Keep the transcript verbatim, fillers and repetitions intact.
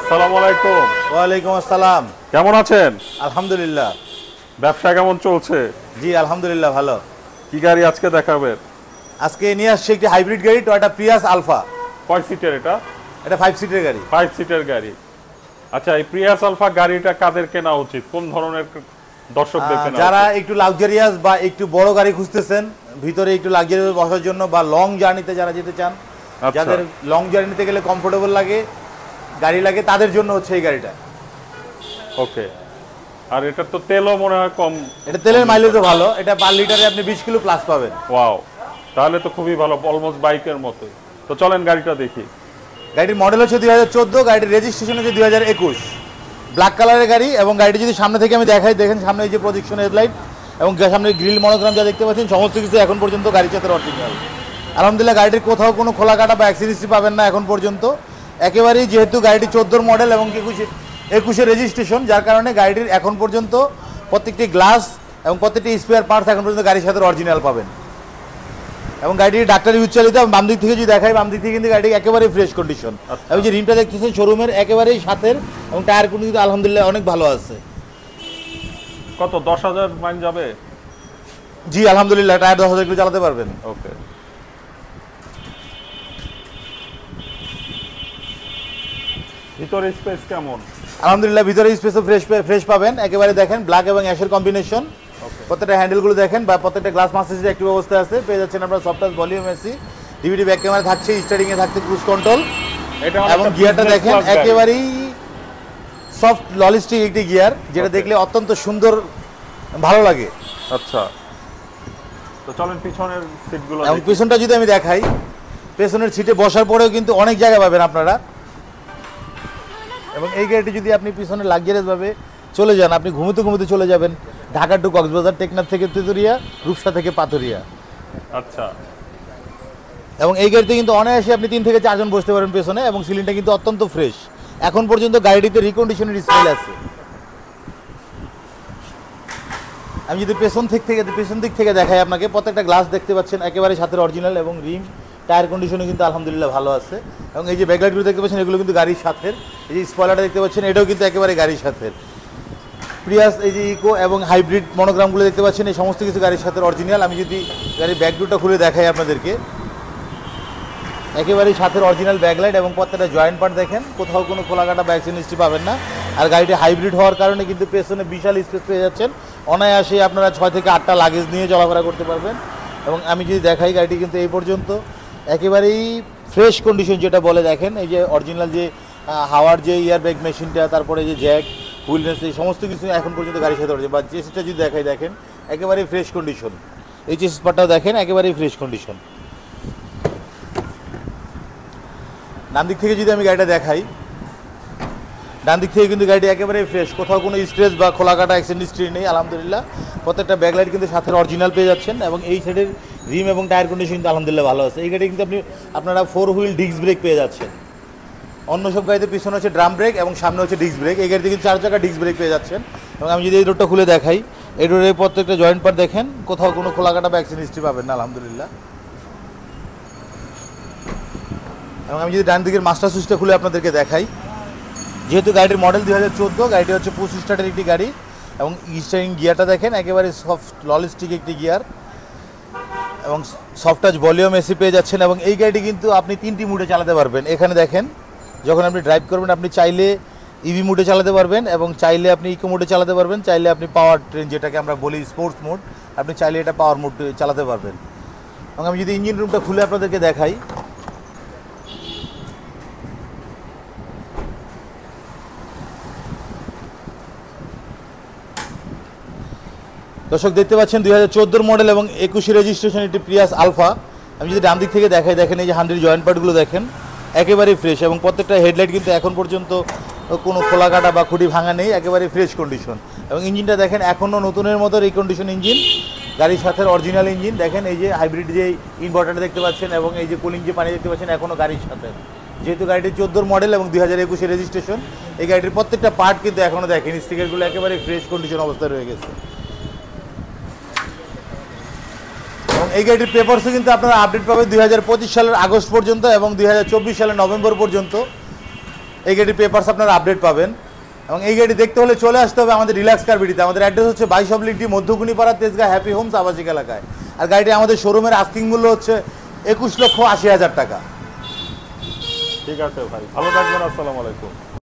আসসালামু আলাইকুম। ওয়ালাইকুম আসসালাম। কেমন আছেন? আলহামদুলিল্লাহ। ব্যবসা কেমন চলছে? জি আলহামদুলিল্লাহ ভালো। কি গাড়ি আজকে দেখাবেন? আজকে নিয়ে আসছি একটি হাইব্রিড গাড়ি, টয়োটা প্রিয়াস আলফা। কয় সিটের এটা? এটা ফাইভ সিটের গাড়ি। ফাইভ সিটের গাড়ি। আচ্ছা, এই প্রিয়াস আলফা গাড়িটা কাদের কেনা উচিত? কোন ধরনের দর্শকদের কেনা? যারা একটু লাক্সারিয়াস বা একটু বড় গাড়ি খুঁজতেছেন, ভিতরে একটু লাক্সারিয়াস বসার জন্য, বা লং জার্নিতে যারা যেতে চান, যাদের লং জার্নিতে গেলে কমফোর্টেবল লাগে গাড়ি লাগে, তাদের জন্য হচ্ছে এই গাড়িটা। ওকে। আর এটা তো তেলও মনে হয় কম। এটা তেলের মাইলেজও ভালো, এটা পার লিটারে আপনি বিশ কিলো প্লাস পাবেন। ওয়াও, তাহলে তো খুবই ভালো, অলমোস্ট বাইকের মতো। তো চলেন গাড়িটা দেখি। গাড়ির মডেল হচ্ছে দুই হাজার চোদ্দো, গাড়ির রেজিস্ট্রেশন হচ্ছে দুই হাজার একুশ। ব্ল্যাক কালারের গাড়ি, এবং গাড়িটি যদি সামনে থেকে আমি দেখাই, দেখেন সামনে এই যে প্রজেকশন হেডলাইট এবং সামনে গ্রিল মনোগ্রাম যা দেখতে পাচ্ছেন, সমস্ত কিছু এখন পর্যন্ত গাড়ির সাথে অরিজিনাল। আলহামদুলিল্লাহ, গাড়িটির কোথাও কোনো খোলা কাটা বা অ্যাক্সিডেন্ট পাবেন না এখন পর্যন্ত। একেবারেই যেহেতু গাড়িটি চোদ্দোর মডেল এবং একুশে একুশে রেজিস্ট্রেশন, যার কারণে গাড়িটির এখন পর্যন্ত প্রত্যেকটি গ্লাস এবং প্রত্যেকটি স্পেয়ার পার্টস এখন পর্যন্ত গাড়ির সাথে অরিজিনাল পাবেন। এবং গাড়িটি ডাক্তারি উচ্চালিত। বাম দিক থেকে যদি দেখাই, বাম দিক থেকে কিন্তু গাড়ি একেবারেই ফ্রেশ কন্ডিশন। এবং যে রিমটা দেখতেছেন শোরুমের একেবারেই সাথের, এবং টায়ার কিন্তু আলহামদুলিল্লাহ অনেক ভালো আছে। কত, দশ হাজার মাইল যাবে? জি আলহামদুলিল্লাহ, টায়ার দশ হাজার কিলো চালাতে পারবেন। ওকে। ভিতরে স্পেস কেমন? আলহামদুলিল্লাহ, ভিতরে স্পেসও ফ্রেশ ফ্রেশ পাবেন। একেবারে দেখেন ব্ল্যাক এবং অ্যাশের কম্বিনেশন। প্রত্যেকটা হ্যান্ডেলগুলো দেখেন, বা প্রত্যেকটা গ্লাস মাস্টার একটি অবস্থা আছে। পেয়ে যাচ্ছেন আপনার soft touch volume AC, DVD back camera থাকছে, স্টারিং এ থাকছে ক্রুজ কন্ট্রোল, এবং গিয়ারটা দেখেন একেবারেই সফট ললিস্টিক একটি গিয়ার, যেটা দেখলে অত্যন্ত সুন্দর ভালো লাগে। আচ্ছা, তো চলেন পিছনের সিটগুলো। এবং পিছনটা যদি আমি দেখাই, পেছনের সিটে বসার পরেও কিন্তু অনেক জায়গা পাবেন আপনারা। এবং এই গাড়িটি যদি আপনি পিছনে লাক্সারিয়াস ভাবে চলে যান, আপনি ঘুমোতে ঘুমোতে চলে যাবেন ঢাকা টু কক্সবাজার, টেকনাফ থেকে তেতুরিয়া, রূপসা থেকে পাথুরিয়া। আচ্ছা। এবং এই গাড়িতে কিন্তু অনায়াসে আপনি তিন থেকে চারজন বসতে পারেন পেছনে, এবং সিলিংটা কিন্তু অত্যন্ত ফ্রেশ। এখন পর্যন্ত গাড়িটিতে রিকন্ডিশনের স্মেল আছে। আমি যদি পেছন দিক থেকে পেছন দিক থেকে দেখাই আপনাকে, প্রত্যেকটা গ্লাস দেখতে পাচ্ছেন একেবারে সাথে অরিজিনাল, এবং রিম টায়ার কন্ডিশনও কিন্তু আলহামদুলিল্লাহ ভালো আছে। এবং এই যে ব্যাকলাইটগুলো দেখতে পাচ্ছেন, এগুলো কিন্তু গাড়ির সাথে। এই যে স্পয়লারটা দেখতে পাচ্ছেন, এটাও কিন্তু একেবারে গাড়ির সাথে। প্রিয়াস, এই যে ইকো এবং হাইব্রিড মনোগ্রামগুলো দেখতে পাচ্ছেন, এই সমস্ত কিছু গাড়ির সাথে অরিজিনাল। আমি যদি গাড়ির ব্যাকডোরটা খুলে দেখাই আপনাদেরকে, একেবারেই সাথে অরিজিনাল ব্যাকলাইট, এবং প্রত্যেকটা জয়েন্ট পার্ট দেখেন, কোথাও কোনো খোলাকাটা বা অ্যাক্সিডেন্ট পাবেন না। আর গাড়িটি হাইব্রিড হওয়ার কারণে কিন্তু পেছনে বিশাল স্পেস পেয়ে যাচ্ছেন। অনায়াসে আপনারা ছয় থেকে আটটা লাগেজ নিয়ে চলাফেরা করতে পারবেন। এবং আমি যদি দেখাই, গাড়িটি কিন্তু এই পর্যন্ত একেবারেই ফ্রেশ কন্ডিশন, যেটা বলে দেখেন, এই যে অরিজিনাল যে হাওয়ার যে ইয়ার ব্যাগ মেশিনটা, তারপরে যে জ্যাক হুইলনেস, এই সমস্ত কিছু এখন পর্যন্ত গাড়ির সাথে অরিজিনাল। বা চেসিসটা যদি দেখাই, দেখেন একেবারেই ফ্রেশ কন্ডিশন। এই চেসিস পার্টটাও দেখেন একেবারেই ফ্রেশ কন্ডিশন। ডান দিক থেকে যদি আমি গাড়িটা দেখাই, ডান দিক থেকে কিন্তু গাড়িটি একেবারে ফ্রেশ, কোথাও কোনো স্ট্রেস বা খোলাকাটা অ্যাক্সিডেন্ট হিস্ট্রি নেই আলহামদুলিল্লাহ। প্রত্যেকটা ব্যাকলাইট কিন্তু সাথে অরিজিনাল পেয়ে যাচ্ছেন, এবং এই সাইডের রিম এবং টায়ার কন্ডিশন কিন্তু আলহামদুলিল্লাহ ভালো আছে। এই গাড়ি কিন্তু আপনি আপনারা ফোর হুইল ডিস্ক ব্রেক পেয়ে যাচ্ছেন। অন্য সব গাড়িতে পিছনে হচ্ছে ড্রাম ব্রেক এবং সামনে হচ্ছে ডিস্ক ব্রেক, এই গাড়িতে কিন্তু চার চাকা ডিস্ক ব্রেক পেয়ে যাচ্ছেন। এবং আমি যদি এই রোডটা খুলে দেখাই, এই রোডের প্রত্যেকটা জয়েন্ট পার্ট দেখেন, কোথাও কোনো খোলাকাটা বা অ্যাক্সিডেন্ট হিস্ট্রি পাবেন না আলহামদুলিল্লাহ। এবং আমি যদি ডান দিকের মাস্টার সুইচটা খুলে আপনাদেরকে দেখাই, যেহেতু গাড়িটির মডেল দুই হাজার চোদ্দো, গাড়িটি হচ্ছে পুশ স্টার্টের একটি গাড়ি। এবং স্টিয়ারিং গিয়ারটা দেখেন একেবারে সফট ললিস্টিক একটি গিয়ার, এবং সফট টাচ ভলিউম এসি পেয়ে যাচ্ছেন। এবং এই গাড়িটি কিন্তু আপনি তিনটি মুডে চালাতে পারবেন। এখানে দেখেন, যখন আপনি ড্রাইভ করবেন, আপনি চাইলে ইভি মুডে চালাতে পারবেন, এবং চাইলে আপনি ইকো মুডে চালাতে পারবেন, চাইলে আপনি পাওয়ার ট্রেন, যেটাকে আমরা বলি স্পোর্টস মোড, আপনি চাইলে এটা পাওয়ার মোড চালাতে পারবেন। এবং আমি যদি ইঞ্জিন রুমটা খুলে আপনাদেরকে দেখাই, দর্শক দেখতে পাচ্ছেন দুই হাজার চোদ্দোর মডেল এবং একুশে রেজিস্ট্রেশন একটি প্রিয়াস আলফা। আমি যদি ডান দিক থেকে দেখাই, দেখেন এই যে হান্ড্রেড জয়েন্ট পার্টগুলো দেখেন একেবারেই ফ্রেশ, এবং প্রত্যেকটা হেডলাইট কিন্তু এখন পর্যন্ত কোনো খোলা কাটা বা খুঁটি ভাঙা নেই, একেবারেই ফ্রেশ কন্ডিশন। এবং ইঞ্জিনটা দেখেন এখনও নতুনের মতো রিকন্ডিশন ইঞ্জিন, গাড়ির সাথে অরিজিনাল ইঞ্জিন। দেখেন এই যে হাইব্রিড যে ইনভার্টারটা দেখতে পাচ্ছেন, এবং এই যে কুলিং যে পানি দেখতে পাচ্ছেন, এখনও গাড়ির সাথে। যেহেতু গাড়িটি চোদ্দোর মডেল এবং দুই হাজার একুশে রেজিস্ট্রেশন, এই গাড়িটির প্রত্যেকটা পার্ট কিন্তু এখনও দেখেন স্টিকারগুলো একেবারে ফ্রেশ কন্ডিশন অবস্থায় রয়ে গেছে। এবং এই গাড়িটির পেপারসও কিন্তু আপনারা আপডেট পাবেন দুই হাজার পঁচিশ সালের আগস্ট পর্যন্ত এবং দুই হাজার চব্বিশ সালের নভেম্বর পর্যন্ত। এই গাড়ির পেপারস আপনারা আপডেট পাবেন। এবং এই গাড়ি দেখতে হলে চলে আসতে হবে আমাদের রিল্যাক্স কার বিডিতে। আমাদের অ্যাড্রেস হচ্ছে বাইশ oblique D Madhyakunipara Tejgaon happy homes আবাসিক এলাকায়। আর গাড়িটি আমাদের শোরুমের আস্কিং মূল্য হচ্ছে একুশ লক্ষ আশি হাজার টাকা। ঠিক আছে ভাই, ভালো থাকবেন, আসসালামু আলাইকুম।